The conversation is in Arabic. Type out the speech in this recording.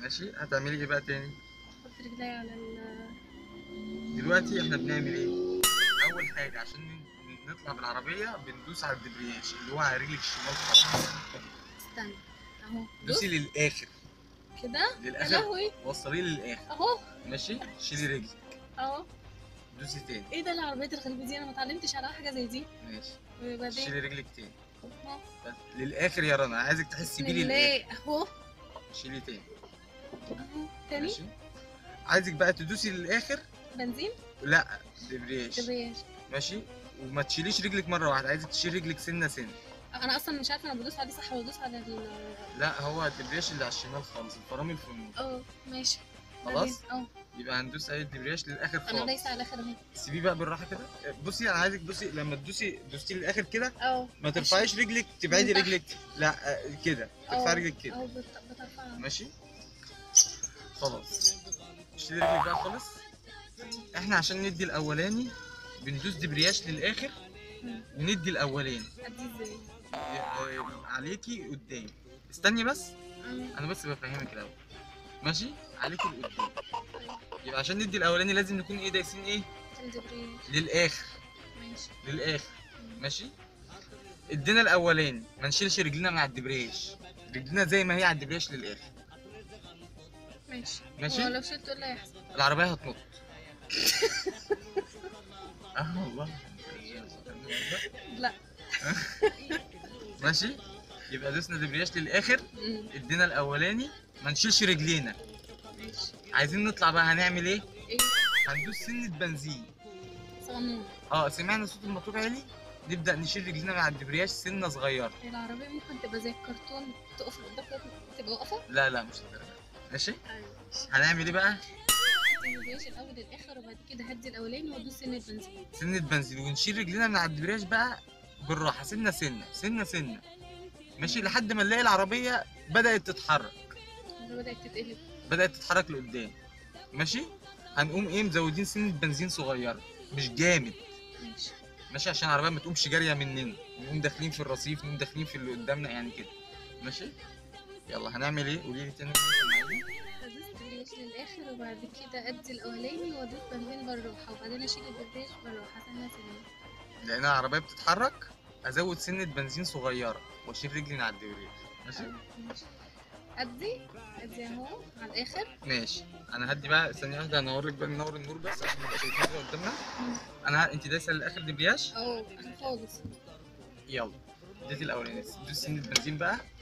ماشي. هتعملي ايه بقى تاني؟ احط رجلي على دلوقتي احنا بنعمل ايه؟ اول حاجه عشان نطلع بالعربيه بندوس على الدبرياج اللي هو على رجلك الشمال خالص. استنى اهو. دوسي للاخر. كده يا للاخر. لهوي. وصليه للاخر. اهو. ماشي. شيلي رجلك. اهو. دوسي تاني. ايه ده العربيات الغريبه دي؟ انا ما اتعلمتش على حاجه زي دي. ماشي. وبعدين شيلي رجلك تاني. اهو. بس للاخر يا رنا، عايزك تحسي بسم بيه للاخر. الله اهو. شيلي تاني. اهو تاني. ماشي. عايزك بقى تدوسي للاخر. بنزين. لا، دبرياج. دبرياج. ماشي. وما تشيليش رجلك مره واحده، عايزك تشيل رجلك سنه سنه. انا اصلا مش عارفه انا بدوس على دي صح ولا بدوس على لا، هو الدبرياج اللي على الشمال خالص، الفرامل في النص. اه ماشي. خلاص. اه يبقى هندوس اي الدبرياج للاخر خالص. انا دايسه على الاخر اهو. سيبيه بقى بالراحه كده. بصي انا عايزك، بصي لما دوستي للاخر كده اه ما ترفعيش رجلك، تبعدي من تحت. رجلك. لا، كده ترفعي رجلك كده. اه بترفعها. ماشي. خلاص. شيلي رجلك بقى خالص. احنا عشان ندي الاولاني بندوس دبرياج للاخر وندي الاولاني. ادي ازاي؟ عليكي قدام. استني بس، انا بس بفهمك الاول. ماشي. عليكي لقدام. يبقى عشان ندي الاولاني لازم نكون ايه دايسين ايه الدبرياج. للاخر. ماشي. للاخر. ماشي. ادينا الاولاني ما نشيلش رجلنا من على الدبرياج، رجلنا زي ما هي على الدبرياج للاخر. ماشي. ماشي. هو لو شلته ايه اللي هيحصل؟ العربيه هتنط. والله. لا. ماشي. يبقى دوسنا دبرياج للاخر. ادينا الاولاني ما نشيلش رجلينا. ماشي. عايزين نطلع بقى هنعمل ايه؟ ايه؟ هندوس سنه بنزين. صغنون. سمعنا صوت الموتور عالي، نبدا نشيل رجلينا من على الدبرياج سنه صغيره. العربية ممكن تبقى زي الكرتون تقف قدامك تبقى واقفة؟ لا مش للدرجه. ماشي. ايوه. هنعمل ايه بقى؟ الدبرياج الاول للاخر وبعد كده هدي الاولاني وادوس سن البنزين. سنه بنزين ونشيل رجلينا من على الدبرياج بقى بالراحه، سنه سنه. ماشي. لحد ما نلاقي العربيه بدات تتحرك. بدأت تتحرك لقدام. ماشي. هنقوم ايه مزودين سنه بنزين صغيره مش جامد. ماشي. ماشي. عشان العربيه ما تقومش جاريه مننا، نقوم داخلين في الرصيف، نقوم داخلين في اللي قدامنا يعني كده. ماشي. يلا هنعمل ايه؟ قولي لي تاني. هدوس الدبرياج للاخر وبعد كده ادي الاولاني وادوس بنزين بالراحة وبعدين اشيل الدبرياج بالراحة سنة سنة. لان العربيه بتتحرك ازود سنه بنزين صغيره واشيل رجلي على الدبرياج. ماشي. ماشي. ادي اهو على الاخر. ماشي. انا هدي بقى ثانيه واحده، هنورك بقى، ننور النور بس عشان نبقى شايفين اللي قدامنا. انت دايسه للاخر دبرياج. انا خالص. يلا. اديتي الاولاني، دوس سنه بنزين بقى